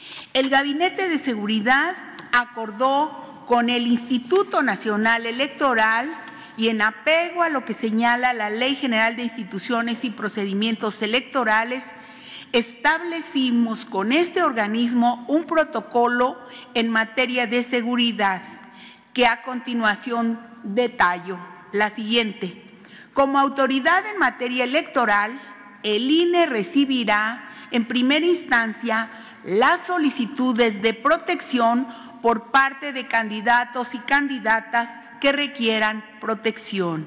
El Gabinete de Seguridad acordó con el Instituto Nacional Electoral y en apego a lo que señala la Ley General de Instituciones y Procedimientos Electorales, establecimos con este organismo un protocolo en materia de seguridad que a continuación detallo. La siguiente. Como autoridad en materia electoral, el INE recibirá en primera instancia las solicitudes de protección por parte de candidatos y candidatas que requieran protección.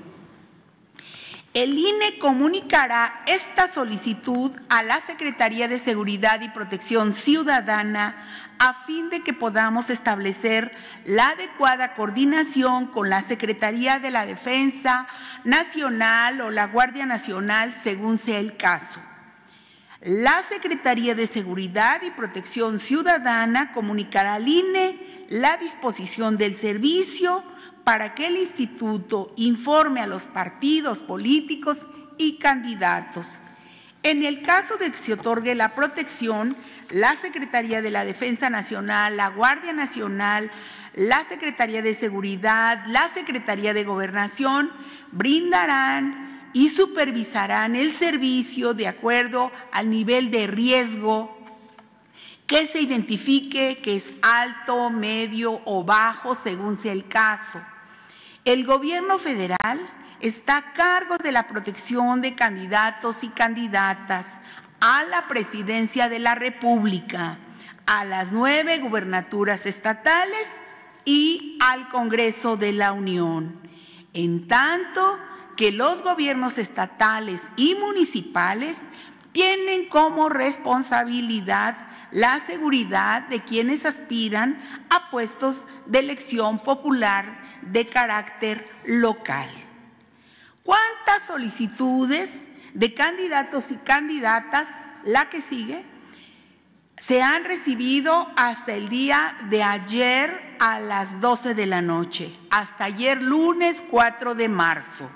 El INE comunicará esta solicitud a la Secretaría de Seguridad y Protección Ciudadana a fin de que podamos establecer la adecuada coordinación con la Secretaría de la Defensa Nacional o la Guardia Nacional, según sea el caso. La Secretaría de Seguridad y Protección Ciudadana comunicará al INE la disposición del servicio para que el instituto informe a los partidos políticos y candidatos. En el caso de que se otorgue la protección, la Secretaría de la Defensa Nacional, la Guardia Nacional, la Secretaría de Seguridad, la Secretaría de Gobernación brindarán y supervisarán el servicio de acuerdo al nivel de riesgo que se identifique que es alto, medio o bajo, según sea el caso. El Gobierno federal está a cargo de la protección de candidatos y candidatas a la presidencia de la República, a las 9 gubernaturas estatales y al Congreso de la Unión. En tanto que los gobiernos estatales y municipales tienen como responsabilidad la seguridad de quienes aspiran a puestos de elección popular de carácter local. ¿Cuántas solicitudes de candidatos y candidatas, la que sigue, se han recibido hasta el día de ayer a las 12 de la noche, hasta ayer lunes 4 de marzo?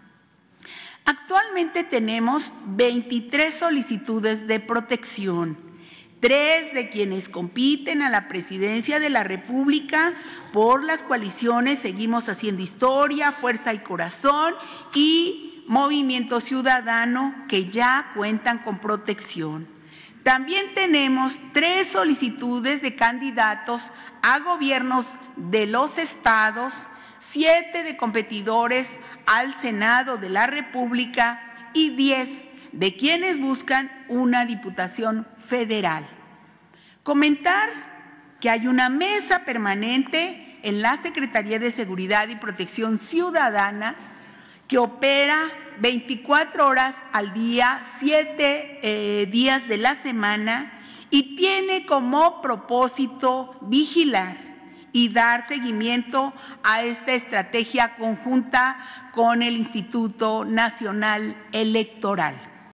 Actualmente tenemos 23 solicitudes de protección, 3 de quienes compiten a la presidencia de la República por las coaliciones Seguimos Haciendo Historia, Fuerza y Corazón y Movimiento Ciudadano, que ya cuentan con protección. También tenemos 3 solicitudes de candidatos a gobiernos de los estados, 7 de competidores al Senado de la República y 10 de quienes buscan una diputación federal. Comentar que hay una mesa permanente en la Secretaría de Seguridad y Protección Ciudadana que opera 24 horas al día, 7 días de la semana y tiene como propósito vigilar y dar seguimiento a esta estrategia conjunta con el Instituto Nacional Electoral.